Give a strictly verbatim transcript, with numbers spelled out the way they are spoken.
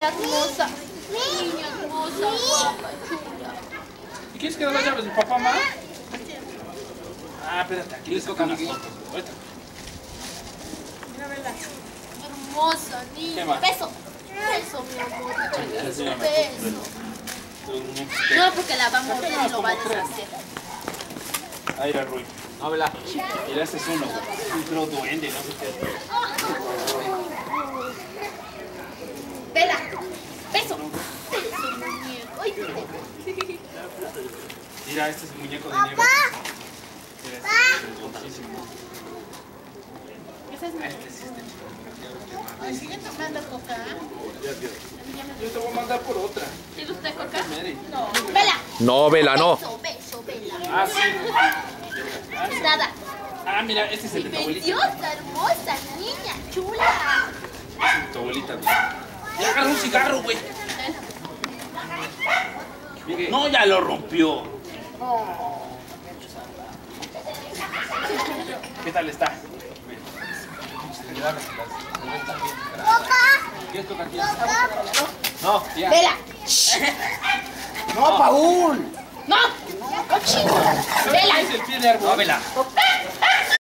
Hermosa. Niña hermosa, guapa, chula. ¿Y quieres que no las llaves de papá, mamá? Ah, espérate, aquí les tocan las fotos. Ahorita. Mira, vela. Hermosa, niña. ¿Qué más? Beso. Beso, mi amor. Beso, Beso. beso. No, porque la va a morder y lo va a deshacer. Ahí era Rui. No, vela. Mira, ese es uno, güey. Un pro duende, no sé qué. Vela. Beso. Beso, muñeco. Ay, Mira, este es el muñeco de nieve. Mira, este es hermosísimo. ese es mi. Este sí está chido. Ay, sigue tomando coca. Yo te voy a mandar por otra. ¿Quiere usted coca? Mary. No. Vela. No, Vela, no. Beso, beso, vela. Ah, sí. Nada. Ah, mira, este es el de tu abuelita. Preciosa, hermosa, niña, chula. Este es de tu abuelita, güey. Ya agarró un cigarro, güey. No, ya lo rompió. ¿Qué tal está? ¿Quieres tocar aquí? No, ya. Vela. No, Paul. No. Cochino. Vela. Es el pie de árbol. No, Vela.